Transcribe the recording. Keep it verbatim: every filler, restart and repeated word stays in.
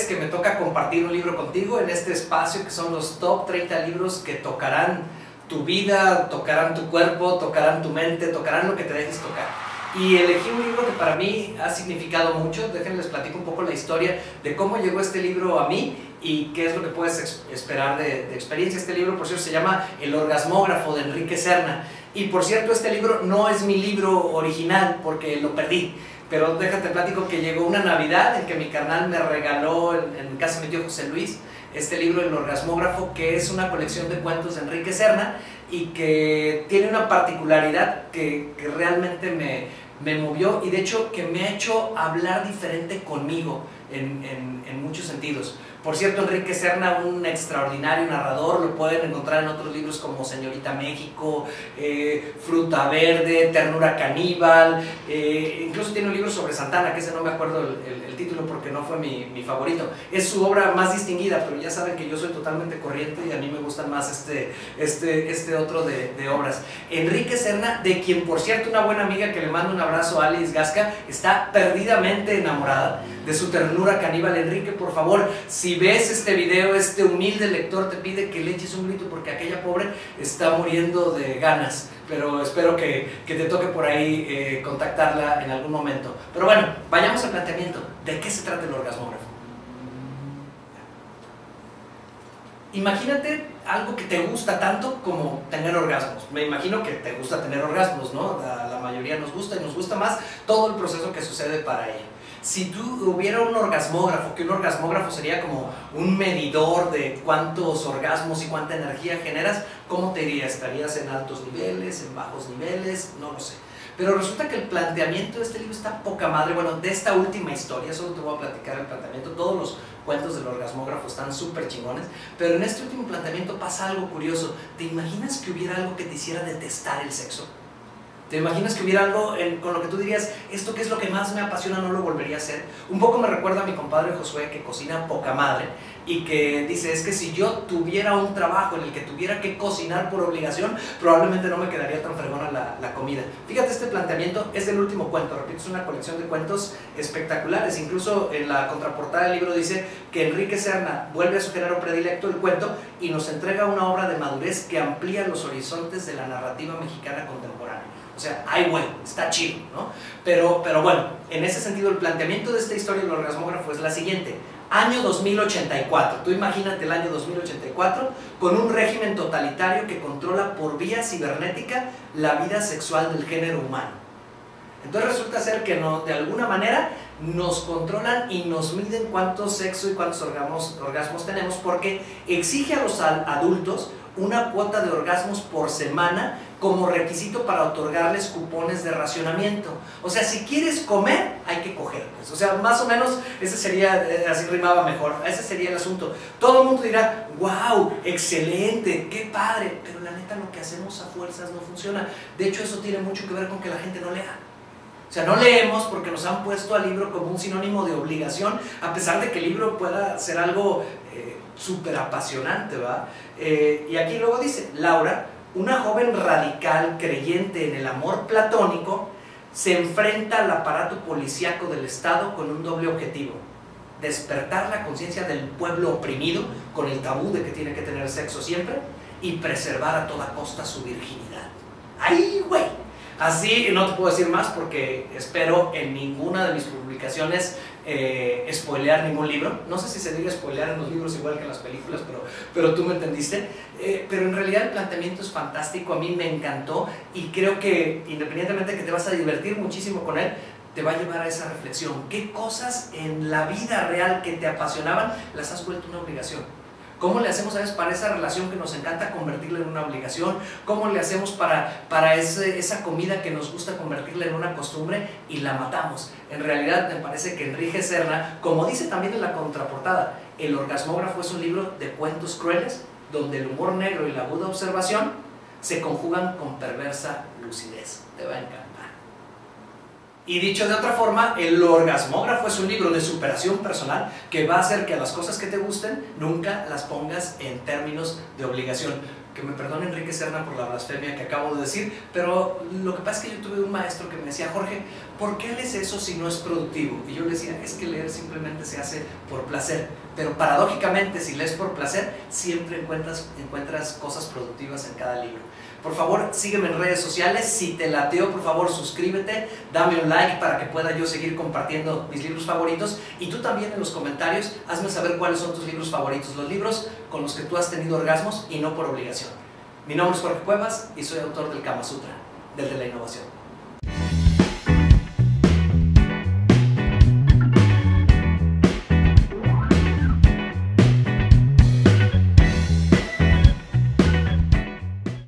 que me toca compartir un libro contigo en este espacio que son los top treinta libros que tocarán tu vida, tocarán tu cuerpo, tocarán tu mente, tocarán lo que te dejes tocar. Y elegí un libro que para mí ha significado mucho. Déjenme les platico un poco la historia de cómo llegó este libro a mí y qué es lo que puedes esperar de, de experiencia. Este libro, por cierto, se llama El Orgasmógrafo, de Enrique Serna. Y por cierto, este libro no es mi libro original porque lo perdí. Pero déjate platico que llegó una Navidad en que mi carnal me regaló en, en casa de mi tío José Luis este libro, El Orgasmógrafo, que es una colección de cuentos de Enrique Serna y que tiene una particularidad que, que realmente me, me movió y de hecho que me ha hecho hablar diferente conmigo en, en, en muchos sentidos. Por cierto, Enrique Serna, un extraordinario narrador, lo pueden encontrar en otros libros como Señorita México, eh, Fruta Verde, Ternura Caníbal, eh, incluso tiene un libro sobre Santana, que ese no me acuerdo el, el, el título porque no fue mi, mi favorito. Es su obra más distinguida, pero ya saben que yo soy totalmente corriente y a mí me gustan más este, este, este otro de, de obras. Enrique Serna, de quien por cierto una buena amiga que le mando un abrazo, Alice Gasca, está perdidamente enamorada de su Ternura Caníbal. Enrique, por favor, si ves este video, este humilde lector te pide que le eches un grito porque aquella pobre está muriendo de ganas, pero espero que, que te toque por ahí eh, contactarla en algún momento. Pero bueno, vayamos al planteamiento. ¿De qué se trata el orgasmógrafo? Imagínate algo que te gusta tanto como tener orgasmos. Me imagino que te gusta tener orgasmos, ¿no? A la mayoría nos gusta y nos gusta más todo el proceso que sucede para ello. Si tú hubiera un orgasmógrafo, que un orgasmógrafo sería como un medidor de cuántos orgasmos y cuánta energía generas, ¿cómo te irías? ¿Estarías en altos niveles, en bajos niveles? No lo sé. Pero resulta que el planteamiento de este libro está poca madre. Bueno, de esta última historia, solo te voy a platicar el planteamiento. Todos los cuentos del orgasmógrafo están súper chingones, pero en este último planteamiento pasa algo curioso. ¿Te imaginas que hubiera algo que te hiciera detestar el sexo? ¿Te imaginas que hubiera algo en, con lo que tú dirías, esto que es lo que más me apasiona, no lo volvería a hacer? Un poco me recuerda a mi compadre Josué, que cocina poca madre, y que dice, es que si yo tuviera un trabajo en el que tuviera que cocinar por obligación, probablemente no me quedaría tan fregona la, la comida. Fíjate, este planteamiento es del último cuento, repito, es una colección de cuentos espectaculares. Incluso en la contraportada del libro dice que Enrique Serna vuelve a su género predilecto, el cuento, y nos entrega una obra de madurez que amplía los horizontes de la narrativa mexicana contemporánea. O sea, ay güey, está chido, ¿no? Pero, pero bueno, en ese sentido el planteamiento de esta historia del orgasmógrafo es la siguiente. Año dos mil ochenta y cuatro, tú imagínate el año dos mil ochenta y cuatro con un régimen totalitario que controla por vía cibernética la vida sexual del género humano. Entonces resulta ser que no, de alguna manera nos controlan y nos miden cuánto sexo y cuántos orgasmos, orgasmos tenemos, porque exige a los adultos una cuota de orgasmos por semana como requisito para otorgarles cupones de racionamiento. O sea, si quieres comer, hay que coger, pues. O sea, más o menos, ese sería, así rimaba mejor, ese sería el asunto. Todo el mundo dirá, wow, excelente, qué padre, pero la neta lo que hacemos a fuerzas no funciona. De hecho, eso tiene mucho que ver con que la gente no lea. O sea, no leemos porque nos han puesto al libro como un sinónimo de obligación, a pesar de que el libro pueda ser algo eh, súper apasionante, ¿va? Eh, y aquí luego dice, Laura, una joven radical creyente en el amor platónico, se enfrenta al aparato policíaco del Estado con un doble objetivo: despertar la conciencia del pueblo oprimido con el tabú de que tiene que tener sexo siempre y preservar a toda costa su virginidad. ¡Ay, güey! Así no te puedo decir más porque espero en ninguna de mis publicaciones eh, spoilear ningún libro. No sé si se diga spoilear en los libros igual que en las películas, pero, pero tú me entendiste. Eh, pero en realidad el planteamiento es fantástico, a mí me encantó y creo que independientemente de que te vas a divertir muchísimo con él, te va a llevar a esa reflexión. ¿Qué cosas en la vida real que te apasionaban las has vuelto una obligación? ¿Cómo le hacemos, sabes, para esa relación que nos encanta convertirla en una obligación? ¿Cómo le hacemos para, para ese, esa comida que nos gusta convertirla en una costumbre y la matamos? En realidad me parece que Enrique Serna, como dice también en la contraportada, El Orgasmógrafo es un libro de cuentos crueles donde el humor negro y la aguda observación se conjugan con perversa lucidez. Te va a encantar. Y dicho de otra forma, El Orgasmógrafo es un libro de superación personal que va a hacer que a las cosas que te gusten nunca las pongas en términos de obligación. que me perdone Enrique Serna por la blasfemia que acabo de decir, pero lo que pasa es que yo tuve un maestro que me decía, Jorge, ¿por qué lees eso si no es productivo? Y yo le decía, es que leer simplemente se hace por placer, pero paradójicamente si lees por placer, siempre encuentras, encuentras cosas productivas en cada libro. Por favor, sígueme en redes sociales, si te lateo, por favor, suscríbete, dame un like para que pueda yo seguir compartiendo mis libros favoritos, y tú también en los comentarios, hazme saber cuáles son tus libros favoritos, los libros con los que tú has tenido orgasmos y no por obligación. Mi nombre es Jorge Cuevas y soy autor del Kama Sutra, del de la innovación.